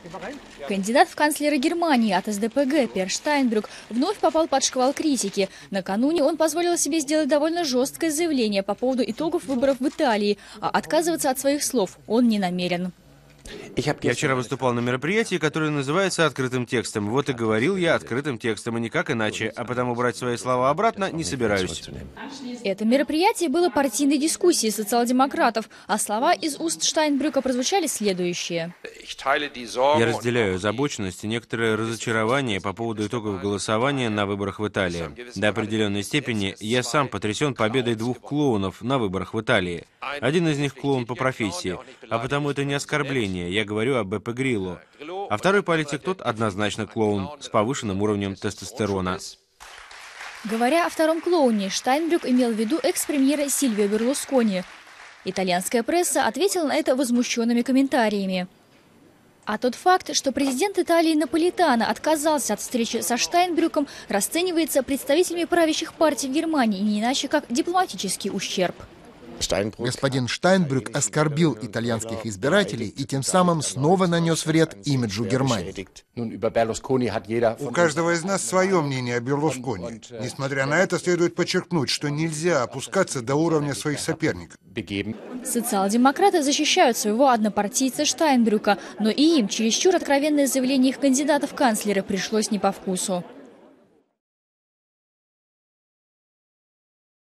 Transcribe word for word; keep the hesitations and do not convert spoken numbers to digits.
Кандидат в канцлеры Германии от эс дэ пэ гэ Пер Штайнбрюк вновь попал под шквал критики. Накануне он позволил себе сделать довольно жесткое заявление по поводу итогов выборов в Италии, а отказываться от своих слов он не намерен. Я вчера выступал на мероприятии, которое называется «Открытым текстом». Вот и говорил я открытым текстом, и никак иначе, а потому брать свои слова обратно не собираюсь. Это мероприятие было партийной дискуссией социал-демократов, а слова из уст Штайнбрюка прозвучали следующие. Я разделяю озабоченность и некоторое разочарование по поводу итогов голосования на выборах в Италии. До определенной степени я сам потрясен победой двух клоунов на выборах в Италии. Один из них клоун по профессии, а потому это не оскорбление. Я говорю о Беппе Грилло. А второй политик тот однозначно клоун с повышенным уровнем тестостерона. Говоря о втором клоуне, Штайнбрюк имел в виду экс-премьера Сильвио Берлускони. Итальянская пресса ответила на это возмущенными комментариями. А тот факт, что президент Италии Наполитано отказался от встречи со Штайнбрюком, расценивается представителями правящих партий в Германии не иначе как дипломатический ущерб. Господин Штайнбрюк оскорбил итальянских избирателей и тем самым снова нанес вред имиджу Германии. У каждого из нас свое мнение о Берлускони. Несмотря на это, следует подчеркнуть, что нельзя опускаться до уровня своих соперников. Социал-демократы защищают своего однопартийца Штайнбрюка, но и им чересчур откровенное заявление их кандидата в канцлеры пришлось не по вкусу.